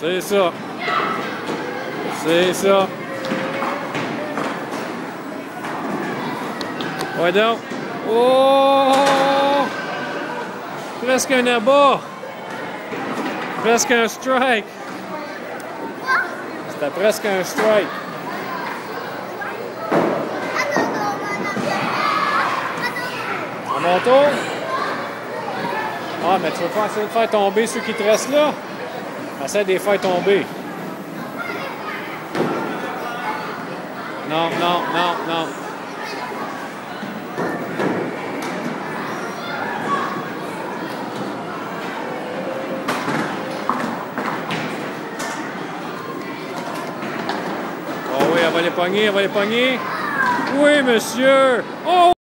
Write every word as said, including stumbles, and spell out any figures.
C'est ça. C'est ça. Ouais donc. Oh! Presque un abat. Presque un strike. C'était presque un strike. À mon tour? Ah, mais tu vas pas essayer de faire tomber ceux qui te restent là? Essaie de les faire tomber. Non, non, non, non. Oh oui, elle va les pogner, elle va les pogner. Oui, monsieur. Oh!